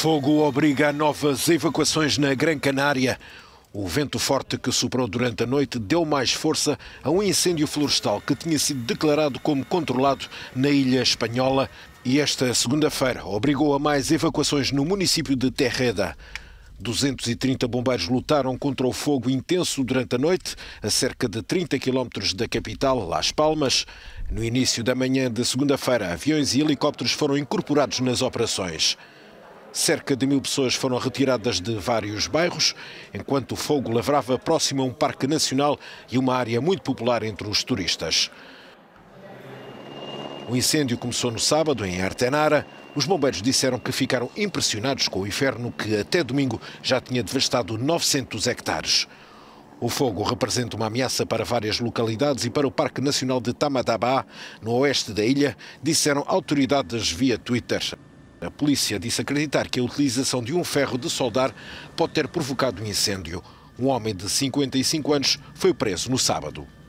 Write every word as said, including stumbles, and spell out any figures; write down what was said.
Fogo obriga a novas evacuações na Gran Canária. O vento forte que soprou durante a noite deu mais força a um incêndio florestal que tinha sido declarado como controlado na ilha espanhola e esta segunda-feira obrigou a mais evacuações no município de Terreda. duzentos e trinta bombeiros lutaram contra o fogo intenso durante a noite, a cerca de trinta quilómetros da capital, Las Palmas. No início da manhã de segunda-feira, aviões e helicópteros foram incorporados nas operações. Cerca de mil pessoas foram retiradas de vários bairros, enquanto o fogo lavrava próximo a um parque nacional e uma área muito popular entre os turistas. O incêndio começou no sábado, em Artenara. Os bombeiros disseram que ficaram impressionados com o inferno que até domingo já tinha devastado novecentos hectares. O fogo representa uma ameaça para várias localidades e para o Parque Nacional de Tamadabá, no oeste da ilha, disseram autoridades via Twitter. A polícia disse acreditar que a utilização de um ferro de soldar pode ter provocado o incêndio. Um homem de cinquenta e cinco anos foi preso no sábado.